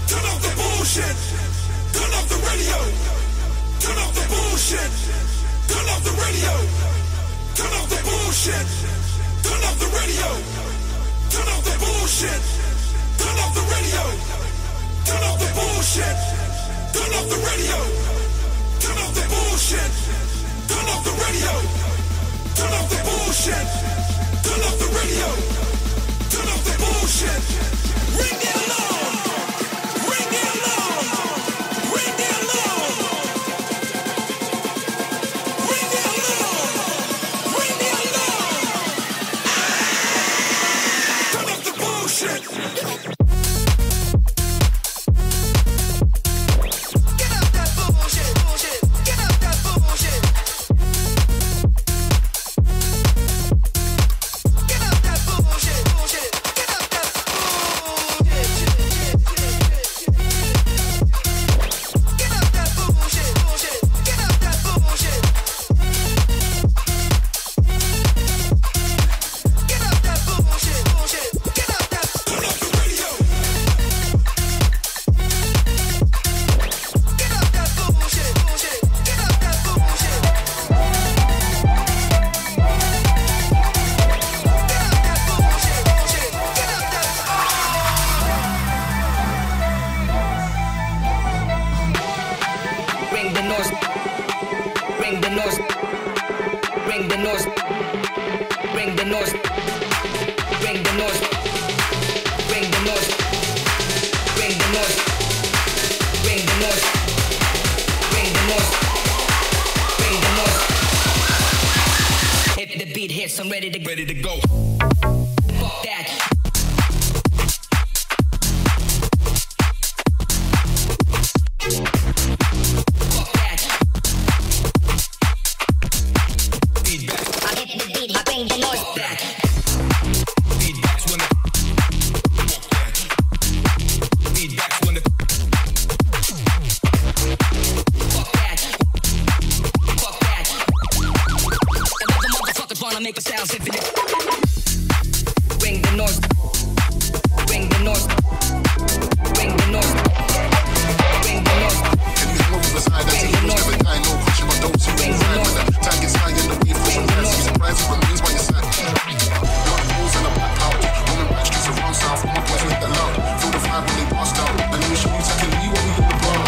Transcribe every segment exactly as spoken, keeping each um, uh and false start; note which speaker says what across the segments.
Speaker 1: Turn off the bullshit. Turn off the radio. Turn off the bullshit. Turn off the radio. Turn off the bullshit. Turn off the radio. Turn off the bullshit. Turn off the radio. Turn off the bullshit. Turn off the radio. Turn off the bullshit. Turn off the radio. Turn off the bullshit. Turn off the radio. Turn off the bullshit. Ring the alarm. Ring the alarm. Ring the alarm. Ring the alarm. Ring the alarm. Turn off the bullshit.
Speaker 2: I'm ready to, ready to go. Fuck that. Fuck that. Feedback. I hit the beat, I bring the noise back. Feedback's when the fuck that. Feedback's when the fuck that. Fuck that. Another motherfuckers wanna make a sound infinite. Bring the noise. Bring the noise. Bring the noise. Bring the noise.
Speaker 3: Can you move aside? I see you never die, no question, but don't see you inside. When the time gets high and the weed for some rest, surprise you remains by your side. Blood pools in the black out. Woman back streets around south. My boys with the loud. Feel the vibe when they passed out. And let me show you taking me when we in the bar.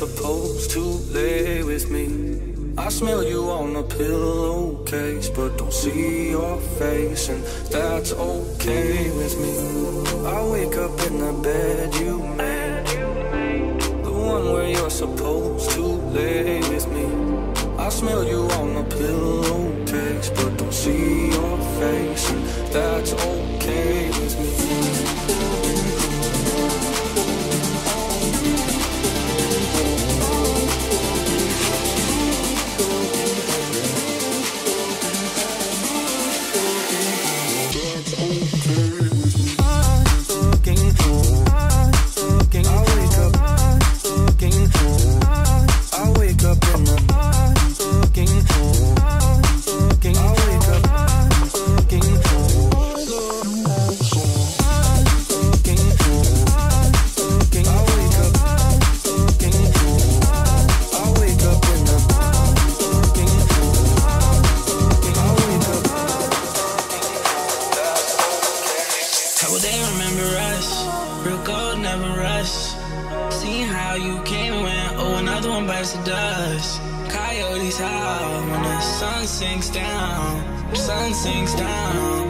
Speaker 4: supposed to lay with me. I smell you on a pillowcase, but don't see your face, and that's okay with me. I wake up in the bed you made, the one where you're supposed to lay with me. I smell you on a pillowcase, but don't see your face, and that's okay with me.
Speaker 5: Sinks down, sun sinks down.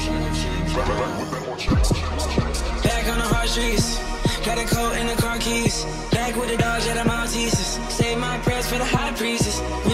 Speaker 5: Back on the hard streets, got a coat and the car keys. Back with the dogs at the Maltesers. Save my prayers for the high priestess.